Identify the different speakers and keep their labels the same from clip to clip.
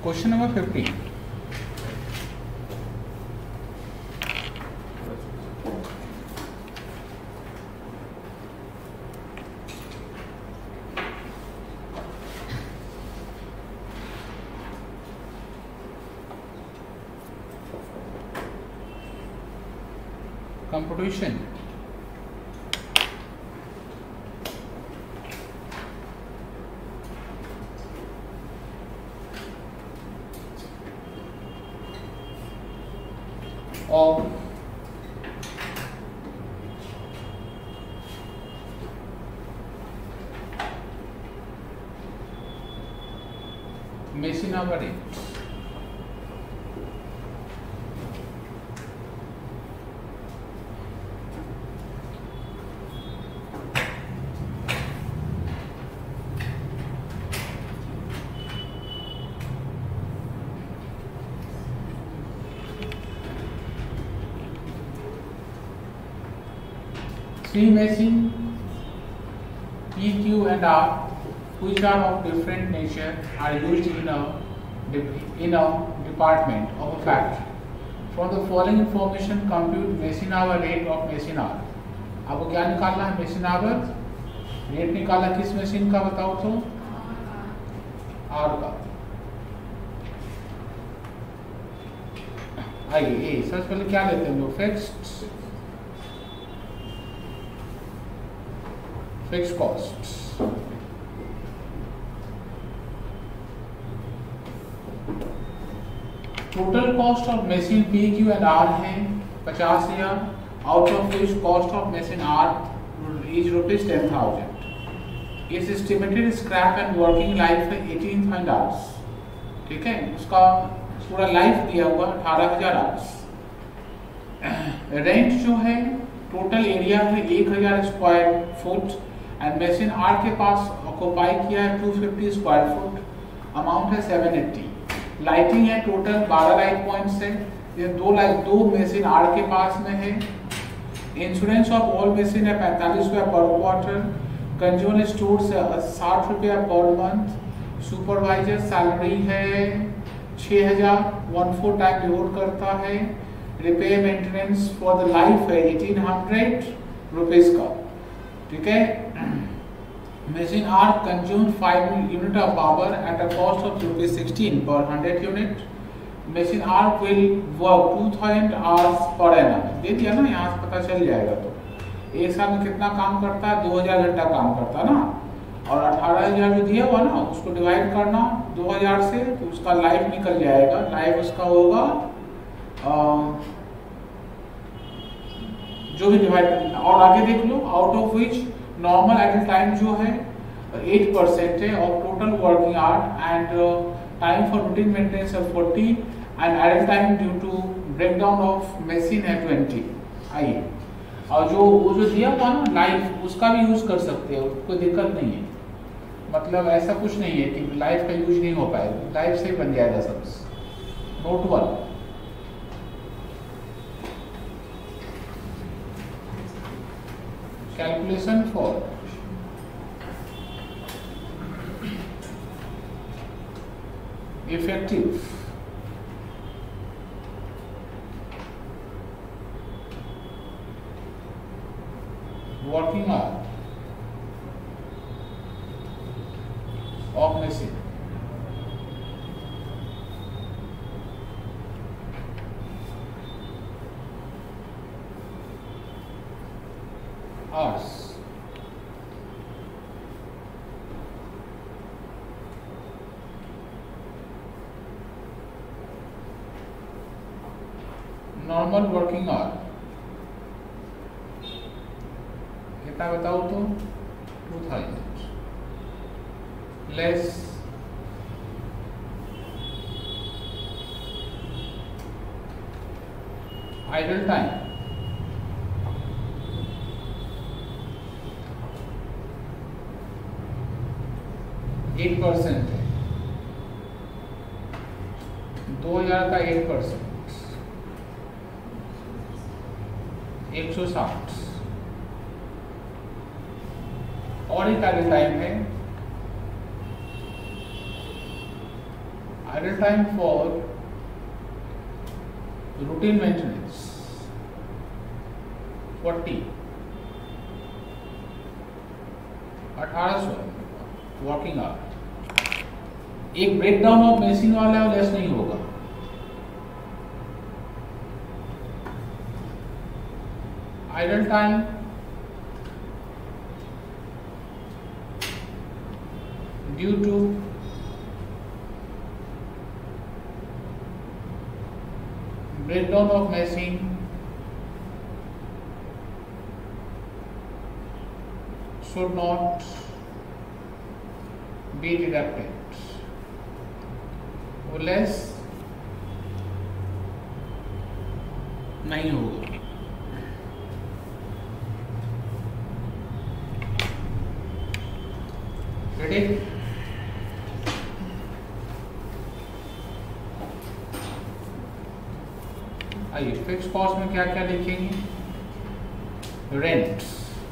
Speaker 1: Question number 15. Computation. Of machinery. Three machines P, Q and R, which are of different nature, are used in a department of a factory. From the following information, compute machine hour rate of machine hour. आपको क्या निकालना है? Machine hour rate निकालना किस machine का बताओ तो? Are का. आइए सबसे पहले क्या लेते हैं लोग? Fixed cost. Total cost of machine P Q and R है 50,000, out of which cost of machine R is ₹10,000. इस estimated scrap and working life है 18 आवर्स. ठीक है, उसका पूरा लाइफ दिया हुआ 18,000 आवर्स. रेंट जो है टोटल एरिया है 1,000 square foot and machine R के पास ऑक्युपाई किया है 250 स्क्वायर फुट. अमाउंट है 780. लाइटिंग है टोटल 12 लाइट पॉइंट्स है. ये दो मशीन आर के पास में है. इंश्योरेंस ऑफ ऑल मशीन है 45 रुपया पर क्वार्टर. कंज्यूमर स्टोर्स है 60 रुपया पर मंथ. सुपरवाइजर सैलरी है 6,000 1/4 टाइम डिवोट करता है. Repair maintenance for the life है 1800 रुपीज का. ठीक है. Machine R consume 5 unit of power at a cost of ₹16 per 100 unit. Machine R will work 2000 hours पर एनम. दे दिया ना, यहाँ से पता चल जाएगा. तो एक साल में कितना काम करता है? 2000 घंटा काम करता है ना. और 18,000 जो दिया हुआ ना उसको डिवाइड करना 2000 से, तो उसका लाइफ निकल जाएगा. लाइफ उसका होगा जो भी डिवाइड करना. और आगे देख लो, out of which normal idle time जो है 8% है of total working hour and time for routine maintenance है 40 and idle time due to breakdown of machine है 20. आइए, और जो वो जो दिया हुआ ना लाइफ, उसका भी यूज कर सकते हो, कोई दिक्कत नहीं है. मतलब ऐसा कुछ नहीं है कि लाइफ का यूज नहीं हो पाएगा, लाइफ से ही बन जाएगा सब. Note 1. Calculation for effective working hour of machine. Hours. Normal working hour कितना बताओ तो? 2000 लेस आइडल टाइम 8% है. 2000 का 8% 160. और एक आगे टाइम है idle time for routine maintenance 40, 1800 working hour. एक ब्रेकडाउन ऑफ मशीन वाला लेस नहीं होगा। Idle time due to breakdown of machine should not be deducted. वो लेस नहीं होगा। रेडी? आइए फिक्स कॉस्ट में क्या क्या लिखेंगे? रेंट।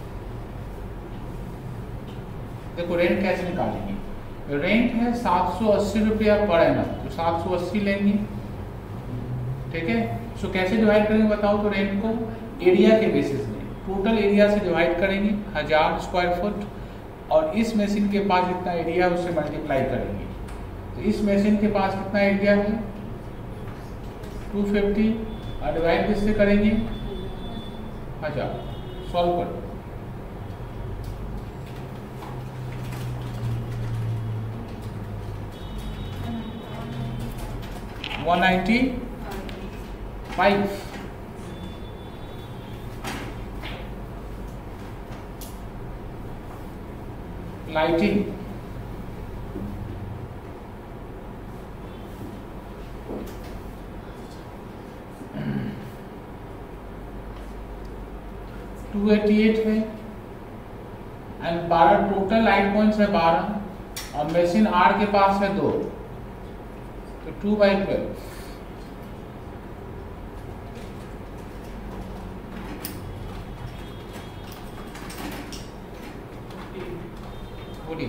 Speaker 1: देखो रेंट कैसे निकालेंगे? रेंट है 780 रुपया पर एनम, तो 780 लेंगे, ठीक है। सो कैसे डिवाइड करेंगे बताओ? तो रेंट को एरिया के बेसिस में टोटल एरिया से डिवाइड करेंगे 1000 स्क्वायर फुट, और इस मशीन के पास जितना एरिया है उससे मल्टीप्लाई करेंगे। तो इस मशीन के पास कितना एरिया है? 250, और डिवाइड किससे करेंगे? 1000। सॉल्व करो। $195। लाइटिंग $288 है, एंड 12 टोटल लाइट पॉइंट्स है 12, और मशीन आर के पास है 2, तो 2/12। बोलिए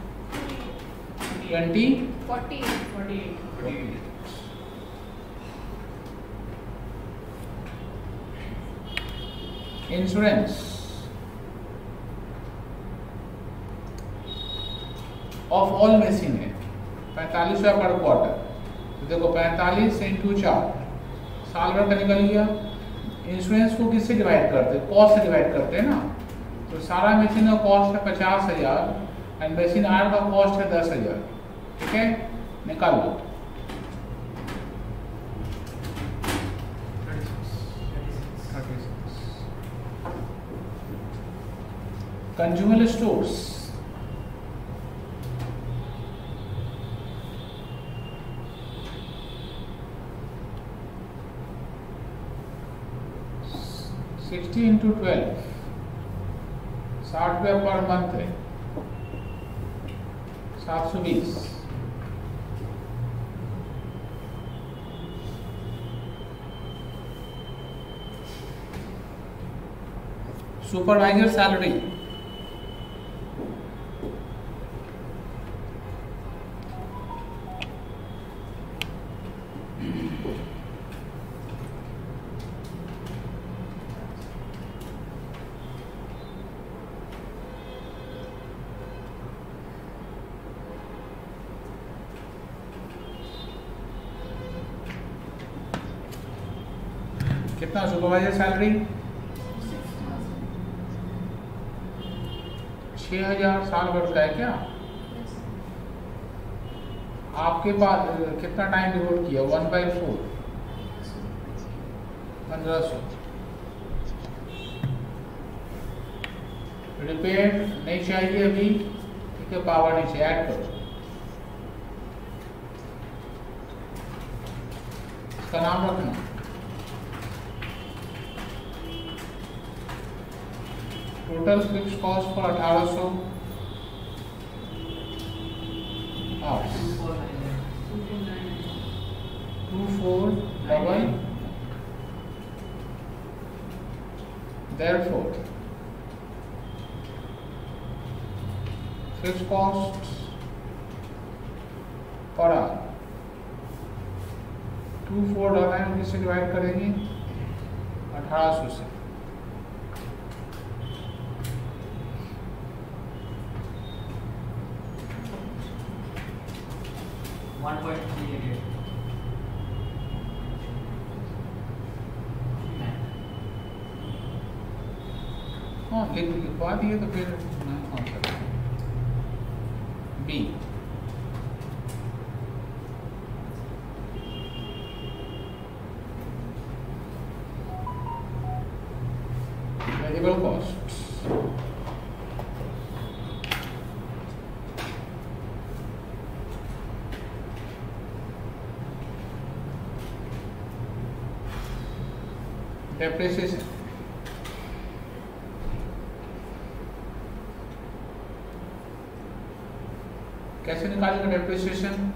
Speaker 1: 48। इंश्योरेंस ऑफ ऑल मशीन है 45 रुपया पर क्वार्टर। तो देखो 45 × 4 साल भर का निकल गया। इंश्योरेंस को किससे डिवाइड करते हैं? कॉस्ट से डिवाइड करते हैं ना। तो सारा मशीन का कॉस्ट है 50,000, एंड मशीन आर का कॉस्ट है 10,000, ठीक है। निकाल लो। कंज्यूमर स्टोर्स $60 × 12 60 रुपया पर मंथ है, 720। सुपरवाइजर सैलरी कितना? सुपरवाइजर सैलरी 6,000 साल भर का है क्या? आपके पास कितना टाइम डिवोट किया? 1/4 1500। रिपेयर नहीं चाहिए अभी, ठीक है। पावर नहीं चाहिए, ऐड करो। इसका नाम रखना। Total fix cost for 1800 hours 2499। Therefore, fixed cost per hour 24 डालना है, किससे डिवाइड करेंगे 1800 से। हाँ लिखवा दिए तो फिर मैं कौन सा बी। वेरिएबल कॉस्ट डेप्रिसिएशन कैसे निकालेंगे डेप्रिसिएशन?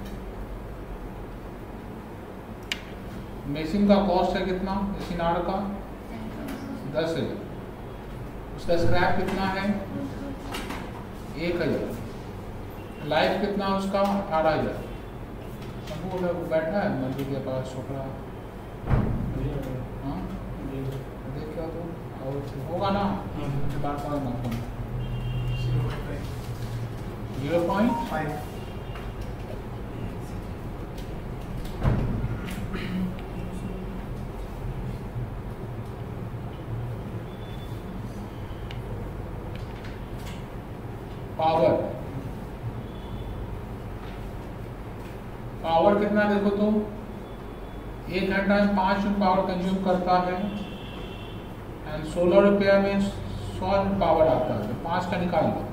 Speaker 1: मशीन का कॉस्ट है कितना, मशीन आर का 10,000, उसका स्क्रैप कितना है 1,000, लाइफ कितना उसका 18,000। शंभू बैठा है मर्जी के पास छोकरा, हाँ देख क्या तो और होगा ना, बात करना 0.5 पावर कितना देखो तो 1 घंटा में 5 यूनिट पावर कंज्यूम करता है एंड 16 रुपया में 100 यूनिट पावर आता है, तो 5 का निकाल लो।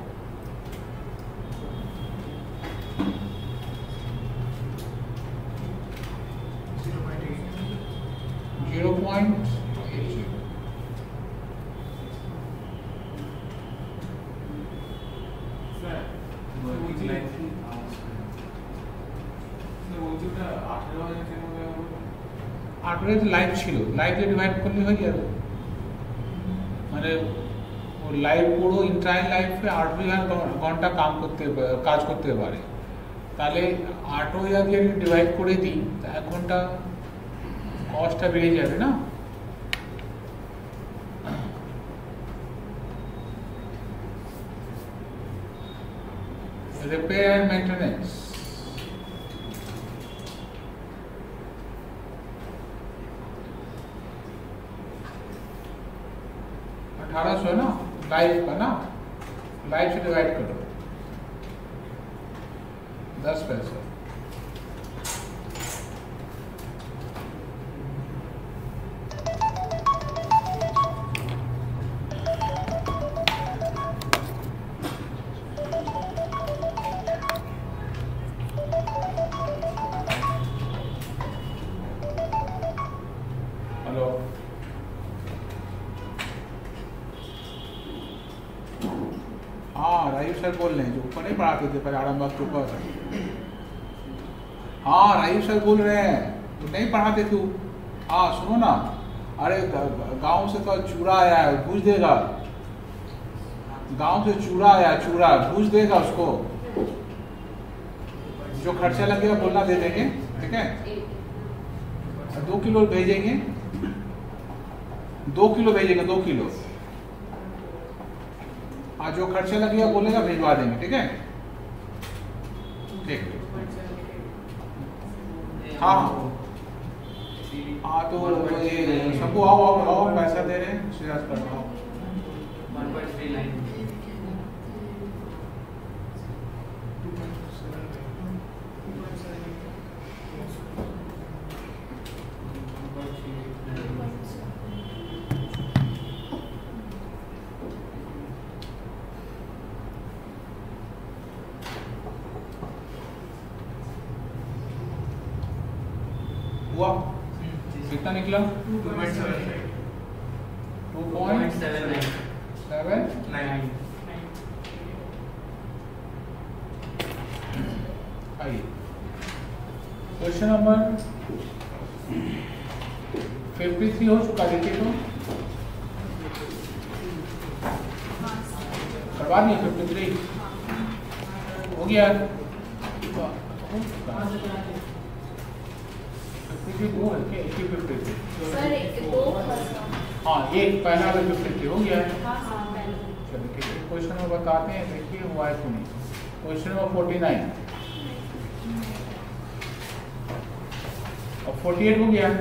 Speaker 1: লাইভ ছিল, লাইভ ডিভাইড করলে হয়ে যাবে, মানে ও লাইভ পুরো ইন্টারনাল লাইফে 8 ঘন্টা কাজ করতে পারে, তাহলে 8,000 দিয়ে ডিভাইড করে দিই, 1 ঘন্টা কস্টটা বেড়ে যাবে না। रिपेयर एंड मेंटेनेंस 1800 है ना, लाइफ का ना, लाइफ से डिवाइड करो 10 पैसे। सर बोल रहे हैं जो ऊपर नहीं पढ़ाते थे पहले आरामबाग के ऊपर। हाँ राजीव सर बोल रहे हैं, तो नहीं पढ़ाते तू। हाँ सुनो ना, अरे गांव से तो चूड़ा आया है, भूज देगा, गांव से चूड़ा आया, चूड़ा भूज देगा उसको, जो खर्चा लगेगा बोलना दे देंगे, ठीक है। 2 किलो भेजेंगे, 2 किलो भेजेंगे, 2 किलो। हाँ जो खर्चा लगेगा बोलेगा भिजवा देंगे, ठीक है। ठीक, हाँ हाँ तो ये सबको आओ आओ आओ, पैसा दे रहे हैं, सिराज कर आओ। 1.3 लाइन हुआ, कितना निकला 2.79। आइए क्वेश्चन नंबर 53 हो चुका, देखिए तो करवा दिए। 53 हो गया, ये दो है क्या? 80-50
Speaker 2: सर दो
Speaker 1: हाँ, एक पहला वाला 50 हो गया है।
Speaker 2: हाँ हाँ पहले।
Speaker 1: चलिए ठीक है, क्वेश्चन नंबर बताते हैं, देखिए हुआ है कि नहीं। क्वेश्चन नंबर 49 और 48 हो गया।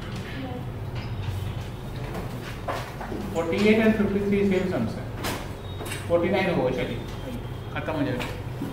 Speaker 1: 48 एंड 53 सेम सम्स है। 49 होगा, चलिए खत्म हो जाएगा।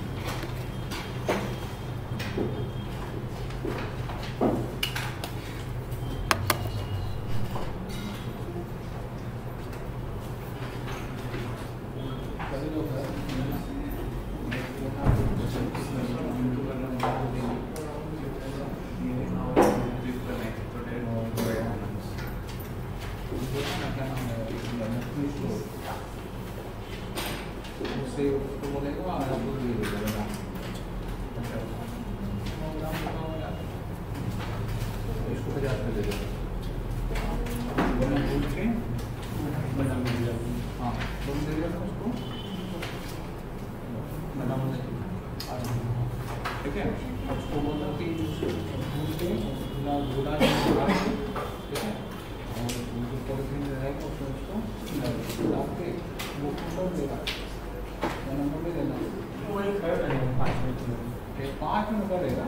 Speaker 1: ठीक है, उसको बोलना कि भूल के ना घोड़ा ठीक है, और जो पॉलिथीन रहेगा उसमें उसको डाल के वो नंबर देगा, नंबर दे देना, वही कर रहे हैं 5 मिनट में, 5 मिनट करेगा।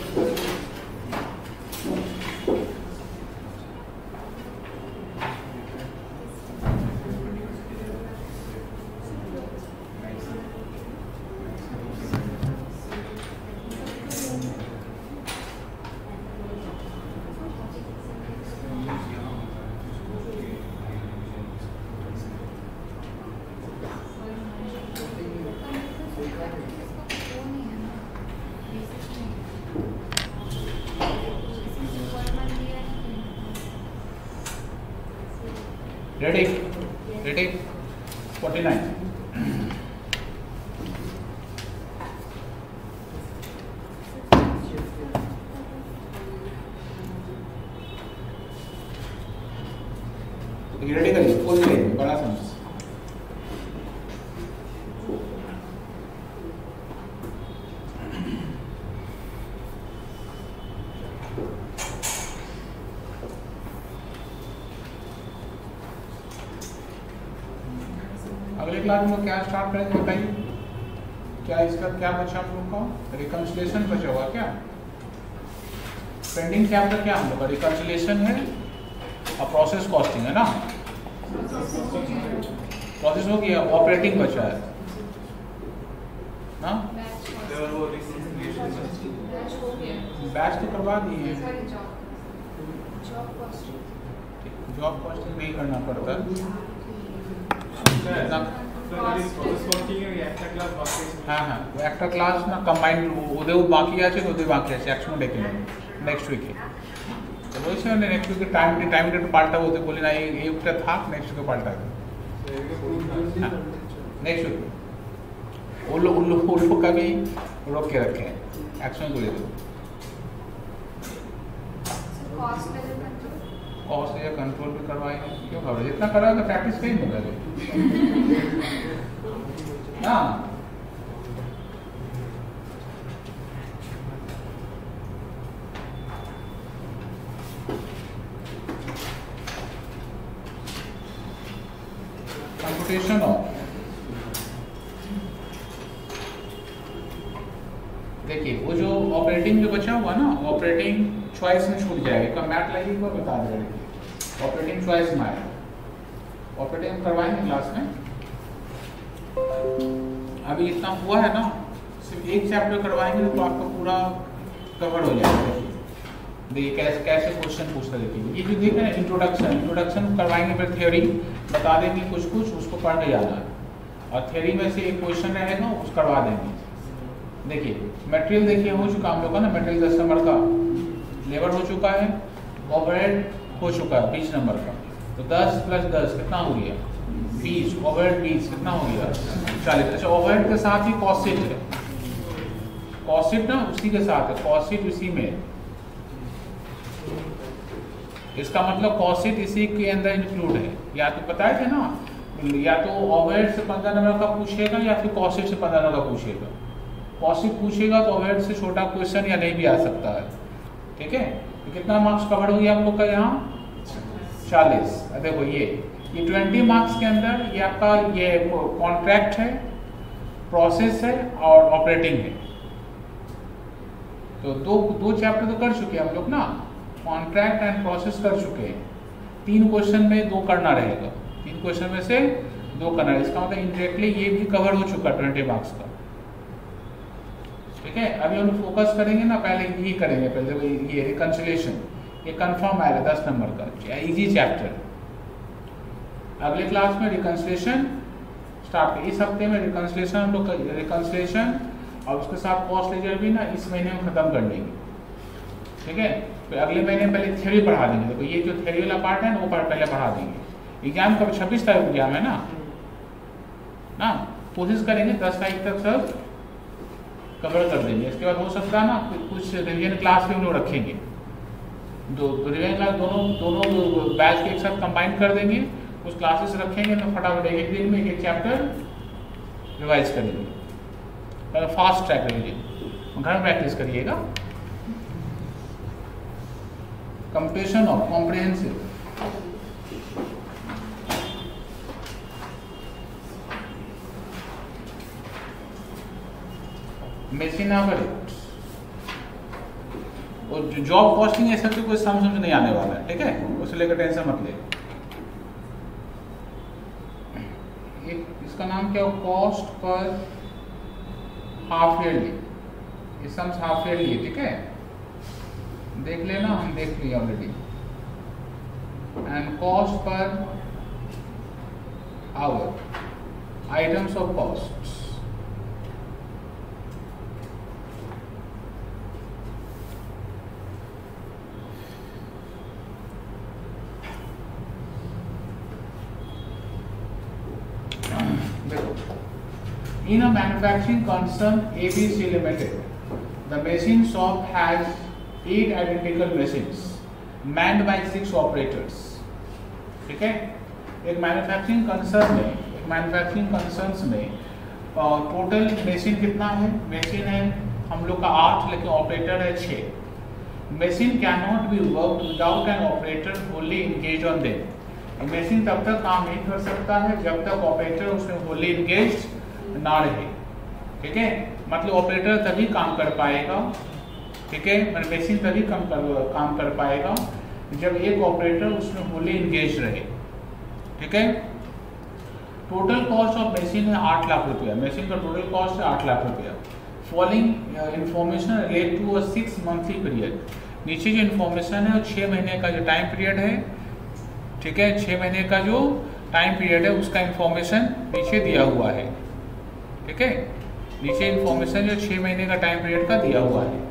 Speaker 1: Ready? Ready? 49. रेडी करिए, फुल लेंगे, बड़ा समझ। अगले क्लास में क्या स्टार्ट करेंगे बताइए? क्या इसका क्या बचा हम लोग का? रिकंसिलिएशन बचा हुआ क्या? पेंडिंग चैप्टर क्या हम लोग का? रिकंसिलिएशन है और प्रोसेस कॉस्टिंग है ना। प्रोसेस हो गया, ऑपरेटिंग बचा है ना। बैच तो करवा दिए, जॉब कॉस्टिंग नहीं करना पड़ता। हाँ हाँ, वो একটা ক্লাস না কম্বাইন্ড ওদেরও বাকি আছে, ওদের বাকি আছে, একসঙ্গে ডেকে নেব নেক্সট উইকে। তো বলছি মানে নেক্সট উইকে টাইমটা একটু পাল্টাবো, ওদের বলি না এই উইকটা থাক, নেক্সট উইকে পাল্টাবে। नेक्स्ट वीक उल्लू का भी रोक के रखे हैं, एक्शन को ले दो। कॉस्ट या कंट्रोल भी करवाएंगे, क्यों खबर जितना करा तो प्रैक्टिस कहीं होगा ना। कंप्यूटेशन ऑफ, देखिए वो जो ऑपरेटिंग जो बचा हुआ ना, ऑपरेटिंग चॉइस में छूट जाएगा। मैथ लगी को बता दे रहे, ऑपरेटिंग चॉइस में आएगा। ऑपरेटिंग करवाएंगे क्लास में। अभी इतना हुआ है ना, सिर्फ एक चैप्टर करवाएंगे तो आपका पूरा कवर हो जाएगा। देखिए कैसे कैसे क्वेश्चन पूछता है। देखिए ये जो देख रहे हैं इंट्रोडक्शन करवाएंगे, फिर थ्योरी बता देंगे कुछ उसको पढ़ के जाना है, और थ्योरी में से एक क्वेश्चन रहेगा उस करवा देंगे। देखिए मटेरियल देखिए हो चुका हम लोग का ना, मटेरियल 10 नंबर का, लेबर हो चुका है, ओवरहेड हो चुका है 20 नंबर का। तो 10 + 10 कितना हो गया? 20। ओवरहेड 20 कितना हो गया? 40। अच्छा ओवरहेड के साथ ही कॉस्ट है, कॉस्ट ना उसी के साथ है, कॉस्ट उसी में, इसका मतलब कॉस्ट इसी के अंदर इंक्लूड है। या तो बताए थे ना, या तो ओवरहेड से 15 नंबर का पूछेगा या फिर कॉस्ट से 15 नंबर का पूछेगा। कॉस्ट पूछेगा तो ओवरहेड से छोटा क्वेश्चन या नहीं भी आ सकता है, ठीक है। तो कितना मार्क्स कवर हो गया आप लोग का यहाँ 40। देखो ये 20 मार्क्स के अंदर ये आपका ये कॉन्ट्रैक्ट है, प्रोसेस है और ऑपरेटिंग है। तो दो चैप्टर तो कर चुके हैं हम लोग ना, कॉन्ट्रैक्ट एंड प्रोसेस कर चुके हैं। 3 क्वेश्चन में 2 करना रहेगा, 3 क्वेश्चन में से 2 करना है। इसका मतलब इनडायरेक्टली ये भी कवर हो चुका 20 मार्क्स का। ठीक है, अभी हम फोकस करेंगे ना, पहले यही करेंगे, पहले ये रिकंसिलिएशन, ये कंफर्म आएगा 10 नंबर का, इजी चैप्टर। अगले क्लास में रिकंसिलिएशन स्टार्ट, इस हफ्ते में रिकंसिलिएशन हम लोग रिकंसिलिएशन और उसके साथ कॉस्ट लेजर भी ना इस महीने में खत्म कर लेंगे। ठीक है, तो अगले महीने पहले थ्योरी पढ़ा देंगे। देखो ये जो थ्योरी वाला पार्ट है ना, वो पार्ट पहले पढ़ा देंगे। एग्जाम कब 26 तारीख को एग्जाम है ना, कोशिश करेंगे 10 तारीख तक सब कवर कर देंगे। इसके बाद हो सकता है ना कुछ रिवीजन क्लास भी हम लोग रखेंगे, दो रिवीजन क्लास दोनों बैच के एक साथ कंबाइन कर देंगे, कुछ क्लासेस रखेंगे तो फटाफट एक दिन में एक चैप्टर रिवाइज करेंगे, फास्ट ट्रैक रिवीजन। घर में प्रैक्टिस करिएगा। Completion of comprehensive, machine average और जॉब कॉस्टिंग, ऐसा तो कोई समझ नहीं आने वाला है। ठीक है, उसे लेकर टेंशन मत ले। इसका नाम क्या हो, कॉस्ट पर हाफ ईयरली, ये सम्स हाफ ईयरली है। ठीक है, देख लेना, हम देख लिए already. And cost per hour, items of cost, in a manufacturing concern ABC Limited, the machine shop has 8 identical machines manned by 6 operators. ठीक है, एक मैन्युफैक्चरिंग कंसर्न्स में टोटल मशीन कितना है, मशीन है हम लोग का 8, लेकिन ऑपरेटर है 6। Machine can not be work without an operator wholly engage on them. Machine तब तक काम नहीं कर सकता है जब तक ऑपरेटर उसमें होली इंगेज ना रहे। ठीक है, मतलब ऑपरेटर तभी काम कर पाएगा। ठीक है, मशीन तभी काम कर पाएगा जब एक ऑपरेटर उसमें होली इंगेज रहे। ठीक है, टोटल कॉस्ट ऑफ मशीन है 8 लाख रुपया, मशीन का टोटल कॉस्ट है 8 लाख रुपया। Following information relate to a 6 monthly period, नीचे जो इन्फॉर्मेशन है 6 महीने का जो टाइम पीरियड है। ठीक है, 6 महीने का जो टाइम पीरियड है उसका इन्फॉर्मेशन नीचे दिया हुआ है। ठीक है, नीचे इन्फॉर्मेशन जो 6 महीने का टाइम पीरियड का दिया हुआ है।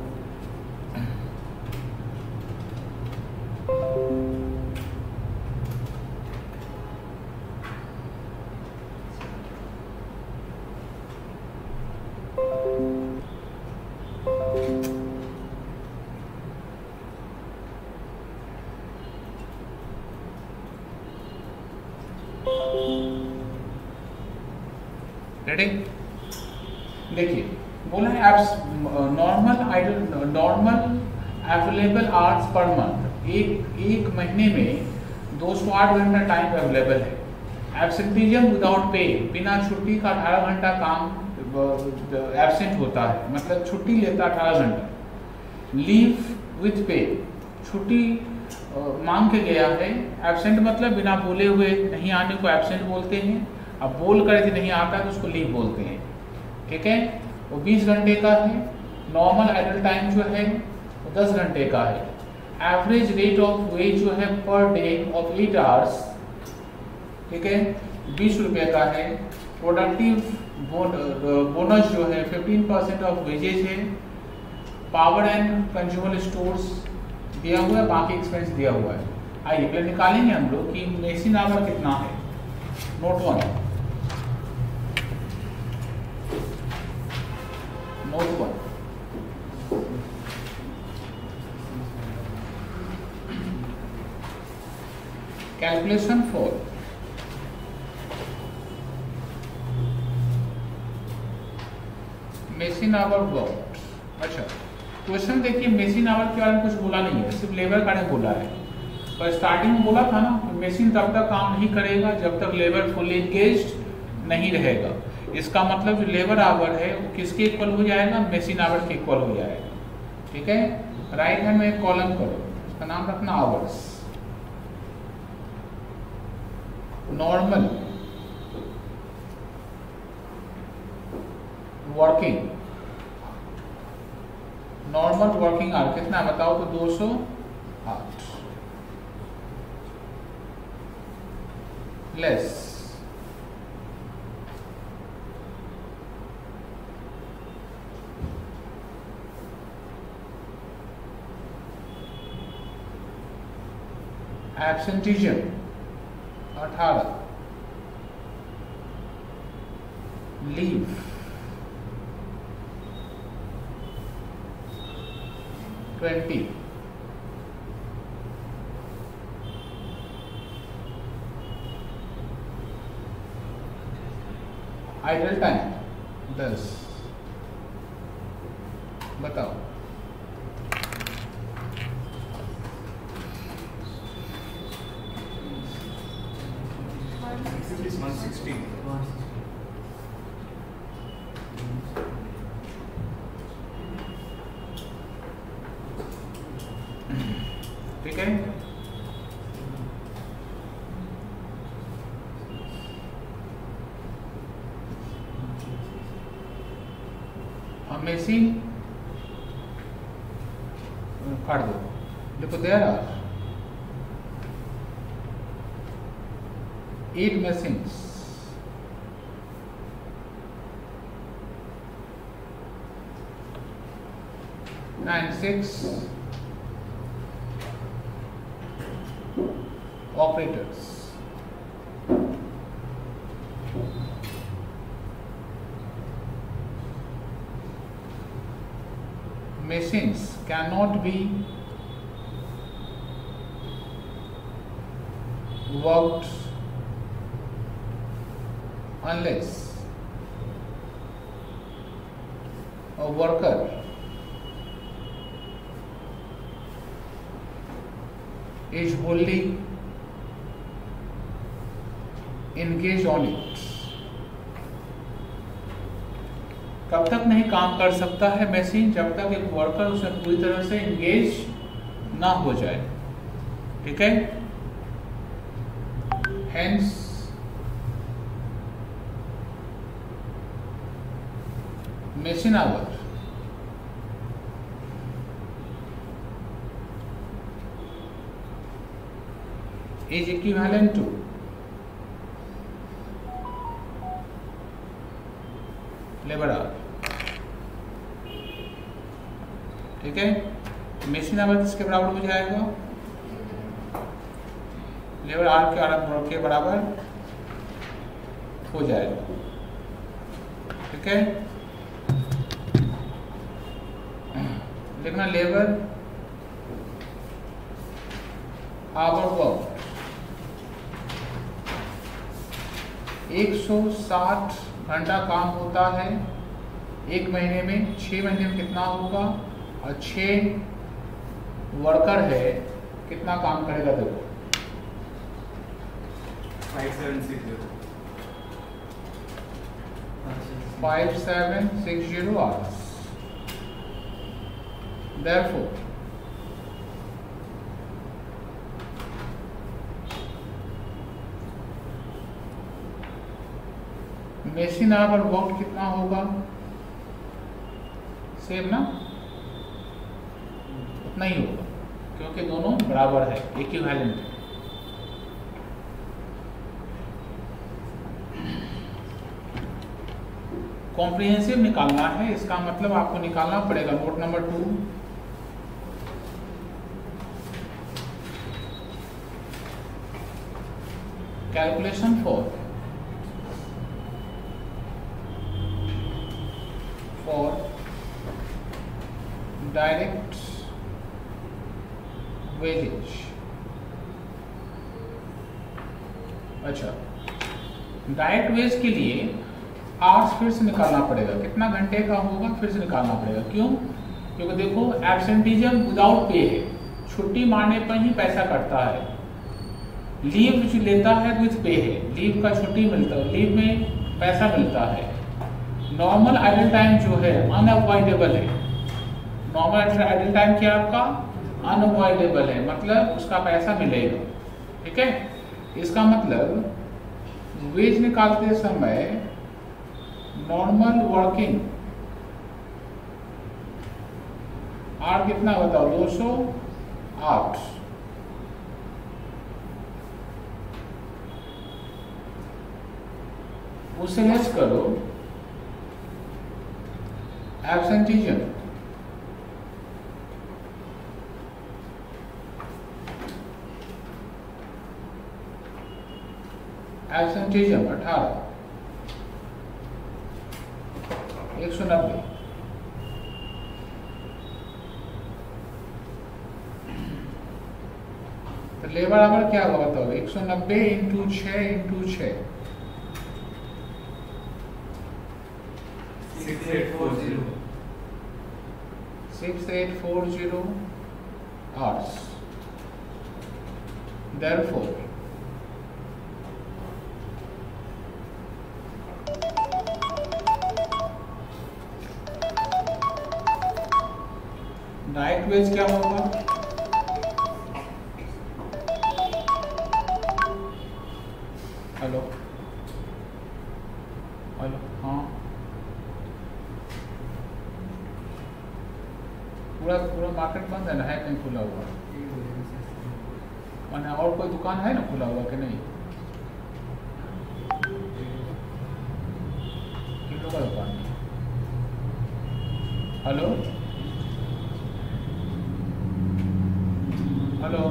Speaker 1: रेडी, देखिए बोला है normal available hours per month, एक महीने में 208 घंटा टाइम अवेलेबल है। एब्सेंटिज्म विदाउट पे, बिना छुट्टी का 18 घंटा काम एब्सेंट होता है, मतलब छुट्टी लेता 18 घंटा। लीव विथ पे, छुट्टी मांग के गया है, एब्सेंट मतलब बिना बोले हुए नहीं आने को एब्सेंट बोलते हैं, अब बोल कर यदि नहीं आता तो उसको लीव बोलते हैं। ठीक है, वो 20 घंटे का है। नॉर्मल आइडल टाइम जो है वो 10 घंटे का है। एवरेज रेट ऑफ वेज जो है पर डे ऑफ 8 आवर्स, ठीक है, 20 रुपये का है। प्रोडक्टिव बोनस जो है 15% ऑफ वेजेज है। पावर एंड कंज्यूमर स्टोर्स दिया हुआ है, बाकी एक्सपेंस दिया हुआ है। आइए पहले निकालेंगे हम लोग कि मशीन आवर कितना है। Note 1 calculation for machine hour work. अच्छा, क्वेश्चन देखिए, मेसिन आवर के बारे में कुछ बोला नहीं है, सिर्फ लेबर का नहीं बोला है। पर स्टार्टिंग में बोला था ना कि मेसिन तब तक काम नहीं करेगा जब तक लेबर फुली एंगेज्ड नहीं रहेगा। इसका मतलब जो लेबर आवर है वो किसके इक्वल हो जाएगा, मेसिन आवर के इक्वल हो जाएगा। ठीक है, राइट हैंड में एक कॉलम करो, इसका नाम रखना hours. Normal working, normal working hour कितना बताओ तो 208 less absenteeism 18, leave 20, idle time 10। बताओ ठीक है। मेसिन फाड़ दो, देखो there are 8 machines, and 6 operators. Machines cannot be worked unless a worker is wholly engaged on it. कब तक नहीं काम कर सकता है मशीन, जब तक एक वर्कर उसमें पूरी तरह से एंगेज ना हो जाए। ठीक है, hence machine hour is equivalent to labour hour. ठीक है, मशीन आवर किसके बराबर हो जाएगा, लेबर आवर के बराबर हो जाएगा। ठीक है, लिखना लेबर आवर वर्क 160 घंटा काम होता है एक महीने में। 6 महीने में कितना होगा, और 6 वर्कर है कितना काम करेगा, देखो 5760 hours। Therefore machine hour work कितना होगा, सेम ना, उतना ही होगा क्योंकि दोनों बराबर है, इक्विवेलेंट है। कॉम्प्रिहेंसिव निकालना है, इसका मतलब आपको निकालना पड़ेगा note number 2, calculation for direct wages. अच्छा, डायरेक्ट वेज के लिए आवर्स फिर से निकालना पड़ेगा, कितना घंटे का होगा फिर से निकालना पड़ेगा। क्यों, क्योंकि देखो एब्सेंटिज्म विदाउट पे है, छुट्टी मारने पर ही पैसा कटता है। लीव जो लेता है विथ पे है, लीव का छुट्टी मिलता है, लीव में पैसा मिलता है। नॉर्मल आइडल टाइम जो है अनअवॉइडेबल है। नॉर्मल आइडल टाइम क्या आपका अनअवॉइडेबल है, मतलब उसका पैसा मिलेगा। ठीक है, इसका मतलब वेज निकालते समय नॉर्मल वर्किंग आर कितना बताओ 208, उससे लेस करो एब्सेंटिज्म, एब्सेंटिज्म 18 190, तो लेबर आवर क्या होगा बताओ 190 into 6 into 6 6840 hours. Therefore, direct wage क्या होगा? हेलो हेलो, हाँ पूरा पूरा मार्केट बंद है ना, है कहीं खुला हुआ? मैंने और कोई दुकान है ना खुला हुआ कि नहीं? किलो का दुकान है। हेलो हेलो,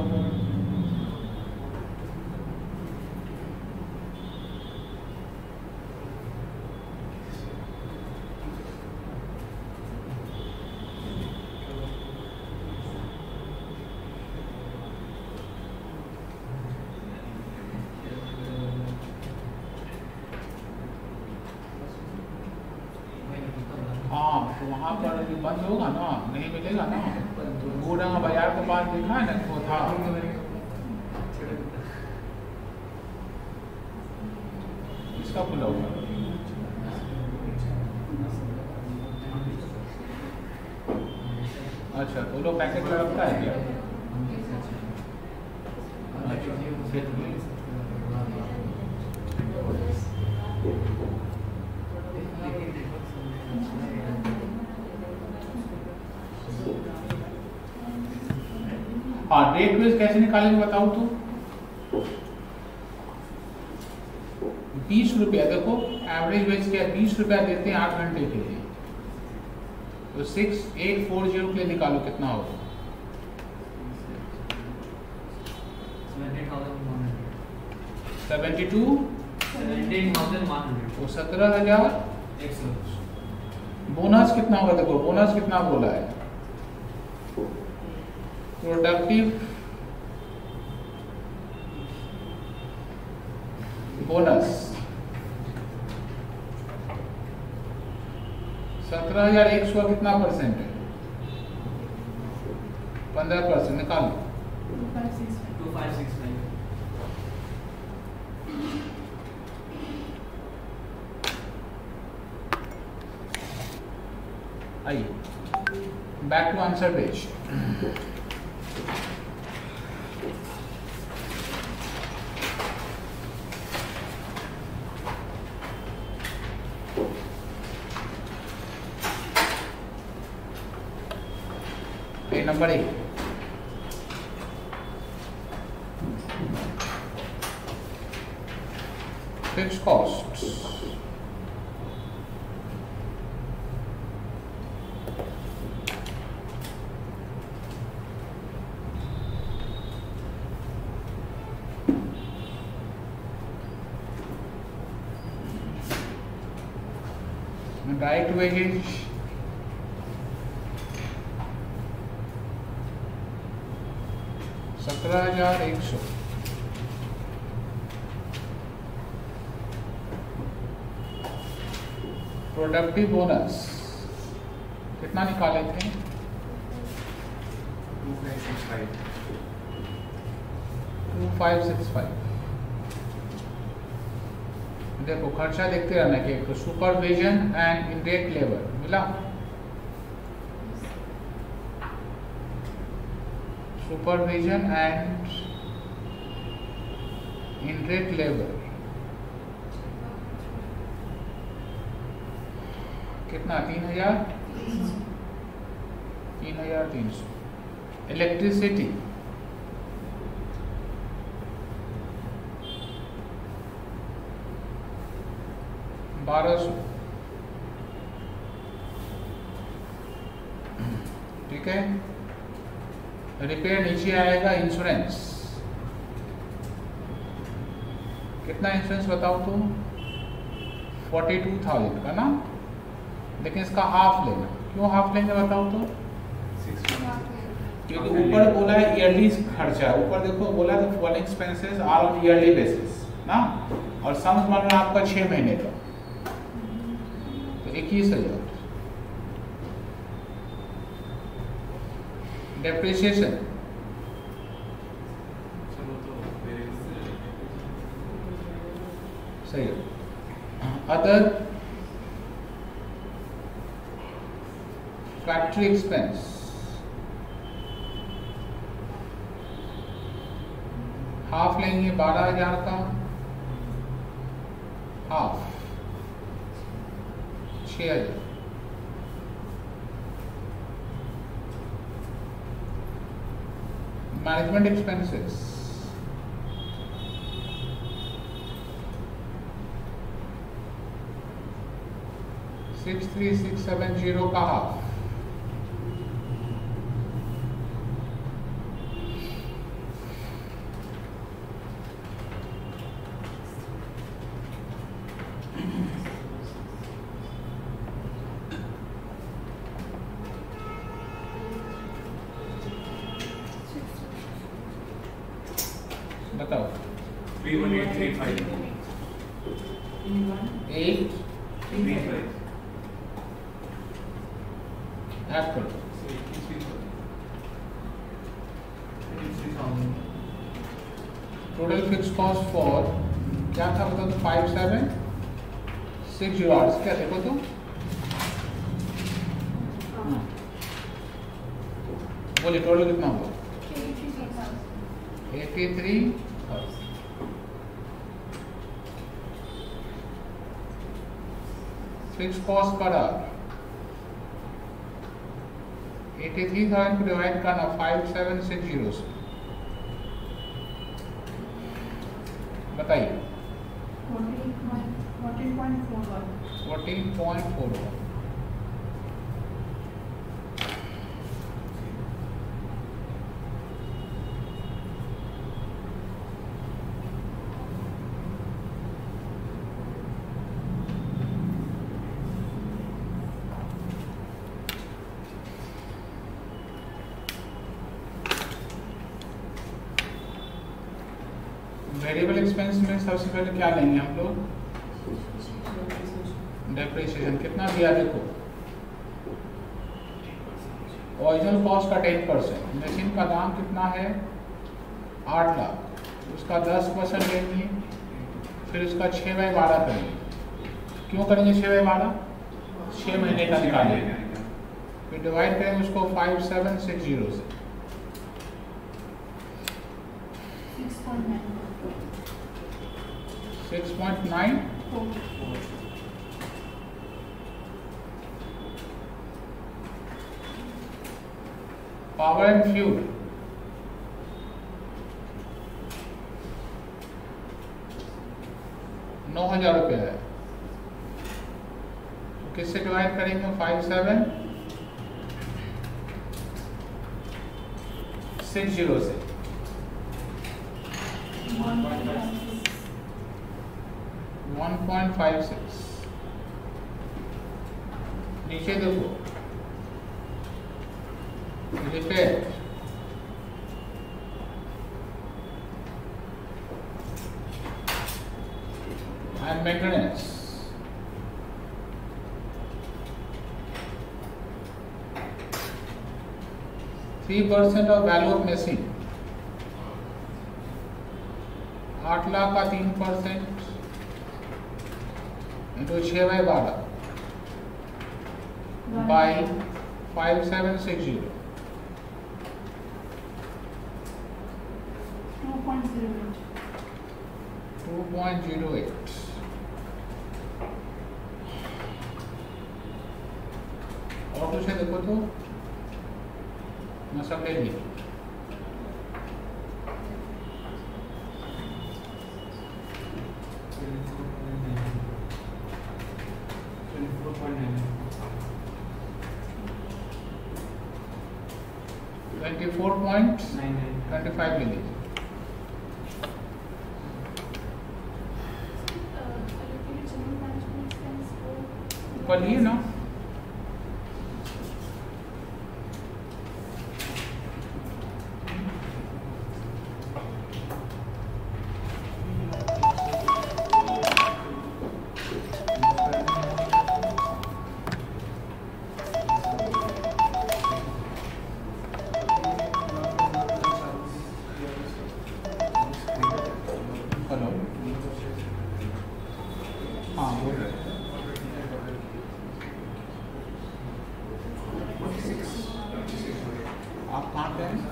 Speaker 1: हाँ तो वहाँ पर बंद होगा ना, नहीं मिलेगा ना। बूढ़ा बाजार के पास देखा है ना वो था, इसका खुला हुआ। अच्छा तो लोग पैकेट रखता है क्या? हाँ डेट वेज कैसे निकालेंगे बताओ तो? 20 रुपया, देखो एवरेज वेज क्या 20 रुपया देते हैं 8 घंटे के लिए, तो 6840 के लिए निकालो कितना होगा?
Speaker 2: 17,100,
Speaker 1: तो 17,000। बोनस कितना होगा? देखो बोनस कितना बोला है, प्रोडक्टिव बोनस 17,100 कितना परसेंट है? 15%, निकालो।
Speaker 2: 2569।
Speaker 1: आइए back to answer page. Number 1 fixed cost, direct wages 17,100, productive bonus कितना निकाले थे? 2565। देखो खर्चा देखते रहना कि एक सुपरविजन एंड इनडायरेक्ट लेबर मिला, सुपरविजन एंड इनडायरेक्ट लेबर कितना 3,300। इलेक्ट्रिसिटी $1200, ठीक है। रिपेयर नीचे आएगा। इंश्योरेंस कितना इंश्योरेंस बताओ तुम? 42,000 का ना, लेकिन इसका हाफ लेना। क्यों हाफ लेंगे बताओ तो? क्योंकि ऊपर बोला है ईयरली खर्चा, ऊपर देखो बोला तो following expenses are on yearly basis ना, और सम मान लो आपका 6 महीने का, तो 21,000। डेप्रिसिएशन सही है। अदर फैक्ट्री एक्सपेंस हाफ लेंगे 12,000 का, हाफ 6,000। मैनेजमेंट एक्सपेंसेस 63,670 का हाफ, बताओ
Speaker 2: 31835
Speaker 1: 8 एप्पल टोटल फिक्स कॉस्ट फॉर क्या था बताओ? 5760 आवर्स। क्या देखो तो बोलिए टोटल कितना हुआ? 83। फिक्स कॉस्ट पर आवर 83,000 को डिवाइड करना 5760 से, बताइए 14.41। वेरिएबल एक्सपेंस में सबसे पहले क्या लेंगे हम लोग? डेप्रिसिएशन कितना दिया देखो, ओरिजिनल कॉस्ट का 10%, मशीन का दाम कितना है 8 लाख, उसका 10% लेंगे, फिर उसका 6/12 करेंगे। क्यों करेंगे 6/12? 6 महीने का निकालेंगे, फिर डिवाइड करेंगे उसको 5760 से, 6.9। पावर एंड फ्यूल 9,000 रुपये है, तो किससे डिवाइड करेंगे? 5760 से, 1.56। नीचे देखो repair and maintenance 3,000 3% of value of machine, 8 lakh का 3% इंटू 6/12 बाई 5760 2.08 और कुछ है देखो तो मैं सब ले ली। $24.25 ले लीजिए। ऊपर लिए ना आप कहाँ पे हैं?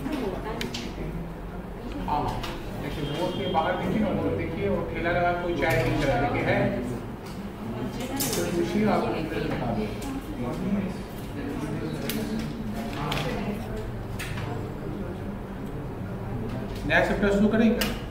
Speaker 1: हाँ देखिए बोर्ड के बाहर देखिए ना, बोर्ड देखिए और ठेला लगा कोई चाय नहीं चला देखिए है तो पूछिए आप बता दें। नेक्स्ट चैप्टर शुरू करेंगे।